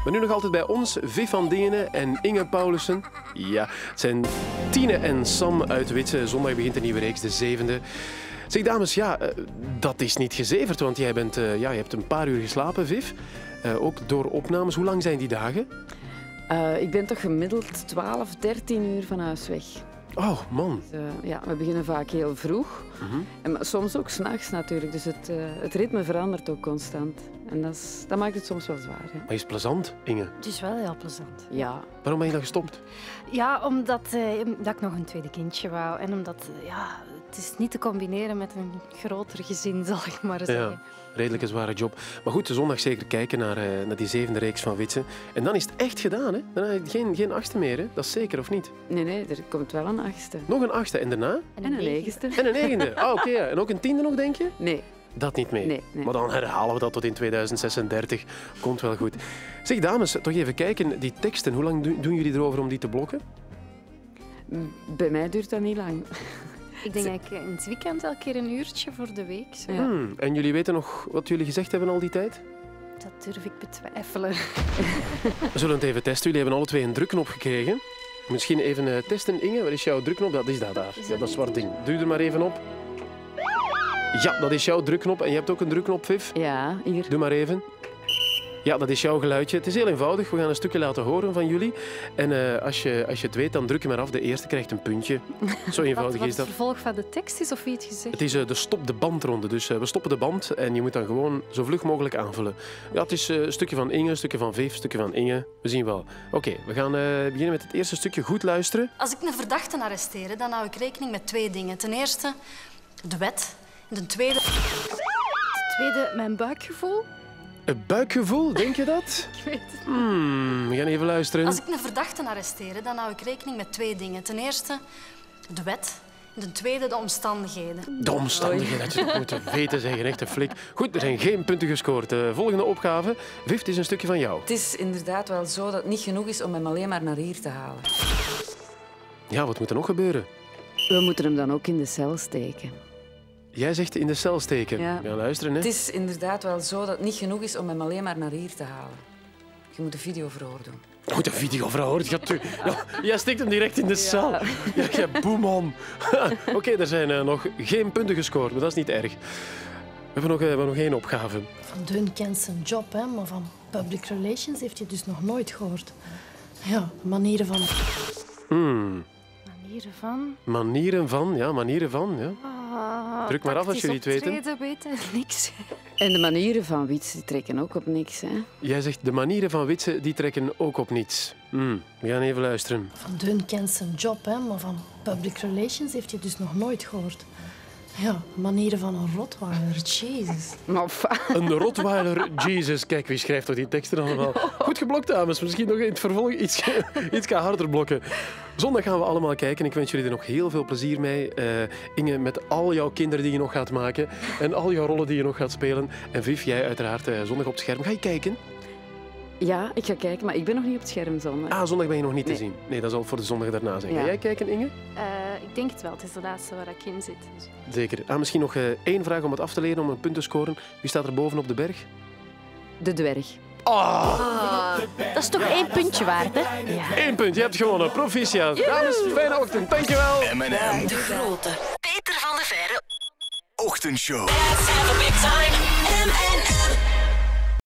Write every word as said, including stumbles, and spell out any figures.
Maar nu nog altijd bij ons, Viv van Denen en Inge Paulussen. Ja, het zijn Tine en Sam uit Witse. Zondag begint een nieuwe reeks, de zevende. Zeg dames, ja, dat is niet gezeverd, want jij bent, uh, ja, je hebt een paar uur geslapen, Viv. Uh, ook door opnames. Hoe lang zijn die dagen? Uh, ik ben toch gemiddeld twaalf, dertien uur van huis weg. Oh, man. Dus, uh, ja, we beginnen vaak heel vroeg. Mm-hmm. En soms ook 's nachts natuurlijk. Dus het, uh, het ritme verandert ook constant. En dat, is, dat maakt het soms wel zwaar. Hè. Maar is het plezant, Inge? Het is wel heel plezant. Ja. Waarom ben je dan gestopt? Ja, omdat uh, dat ik nog een tweede kindje wou. En omdat, uh, ja, het is niet te combineren met een groter gezin, zal ik maar zeggen. Ja, redelijk een zware job. Maar goed, zondag zeker kijken naar, uh, naar die zevende reeks van Witse. En dan is het echt gedaan, hè? Dan heb je geen, geen achtste meer, hè? Dat is zeker, of niet? Nee, nee, er komt wel een achtste. Nog een achtste. En daarna? En een negende. En een negende. Ah, oké. Okay, ja. En ook een tiende nog, denk je? Nee. Dat niet mee. Nee, nee. Maar dan herhalen we dat tot in tweeduizend zesendertig. Komt wel goed. Zeg, dames, toch even kijken. Die teksten, hoe lang doen jullie erover om die te blokken? Bij mij duurt dat niet lang. Ik denk dat ik in het weekend elke keer een uurtje voor de week. Zo. Ja. Hmm. En jullie weten nog wat jullie gezegd hebben al die tijd? Dat durf ik betwijfelen. We zullen het even testen. Jullie hebben alle twee een drukknop gekregen. Misschien even uh, testen, Inge. Wat is jouw drukknop? Dat is dat daar. Is dat ja, dat een zwart ding. Duw er maar even op. Ja, dat is jouw drukknop. En je hebt ook een drukknop, Viv? Ja, hier. Doe maar even. Ja, dat is jouw geluidje. Het is heel eenvoudig. We gaan een stukje laten horen van jullie. En uh, als, je, als je het weet, dan druk je maar af. De eerste krijgt een puntje. Zo eenvoudig wat, is dat. Wat het vervolg van de tekst is, of wie het gezegd? Het is uh, de stop de bandronde. Dus uh, we stoppen de band en je moet dan gewoon zo vlug mogelijk aanvullen. Ja, het is uh, een stukje van Inge, een stukje van Viv, een stukje van Inge. We zien wel. Oké, okay, we gaan uh, beginnen met het eerste stukje. Goed luisteren. Als ik een verdachte arresteer, dan hou ik rekening met twee dingen. Ten eerste de wet. En ten tweede... Ten tweede, mijn buikgevoel. Een buikgevoel, denk je dat? Ik weet het niet. Hmm, we gaan even luisteren. Als ik een verdachte arresteer, dan hou ik rekening met twee dingen. Ten eerste de wet. En ten tweede de omstandigheden. De omstandigheden, dat je het moet weten, zeggen. Echt een flik. Goed, er zijn geen punten gescoord. De volgende opgave. Viv, het is een stukje van jou. Het is inderdaad wel zo dat het niet genoeg is om hem alleen maar naar hier te halen. Ja, wat moet er nog gebeuren? We moeten hem dan ook in de cel steken. Jij zegt in de cel steken. Ja. We gaan luisteren, hè? Het is inderdaad wel zo dat het niet genoeg is om hem alleen maar naar hier te halen. Je moet een videoverhoor doen. Je moet een videoverhoor. Ja, jij steekt hem direct in de cel. Ja, ja jij boeman. Oké, okay, er zijn uh, nog geen punten gescoord, maar dat is niet erg. We hebben nog, uh, we hebben nog één opgave. Van Deun kent zijn job, hè, maar van public relations heeft je dus nog nooit gehoord. Ja, manieren van... Hmm. Manieren van... Manieren van, ja, manieren van, ja. Ah, druk maar af als jullie het weten. Optreden, weten, niks. En de manieren van Witse die trekken ook op niks, hè? Jij zegt de manieren van Witse die trekken ook op niets. Hmm. We gaan even luisteren. Van Deun kent zijn job, hè, maar van public relations heeft je dus nog nooit gehoord. Ja, manieren van een rotweiler, jezus. Een rotweiler, Jesus. Kijk, wie schrijft toch die teksten allemaal? Goed geblokt, dames. Misschien nog in het vervolg iets, iets harder blokken. Zondag gaan we allemaal kijken. Ik wens jullie er nog heel veel plezier mee. Uh, Inge, met al jouw kinderen die je nog gaat maken. En al jouw rollen die je nog gaat spelen. En Viv, jij uiteraard uh, zondag op het scherm. Ga je kijken? Ja, ik ga kijken, maar ik ben nog niet op het scherm zondag. Ah, zondag ben je nog niet nee. te zien. Nee, dat zal voor de zondag daarna zijn. Ja. Ga jij kijken, Inge? Uh, ik denk het wel. Het is de laatste waar ik in zit. Dus. Zeker. Ah, misschien nog uh, één vraag om het af te leren, om een punt te scoren. Wie staat er boven op de berg? De dwerg. Oh. Ah, dat is toch één puntje waard, hè? Ja. Eén punt, je hebt gewonnen. Proficiat. Dames, fijne ochtend. Dankjewel. M en M. De Grote. Peter van der Veire. Ochtendshow. Let's have a big time. M en M.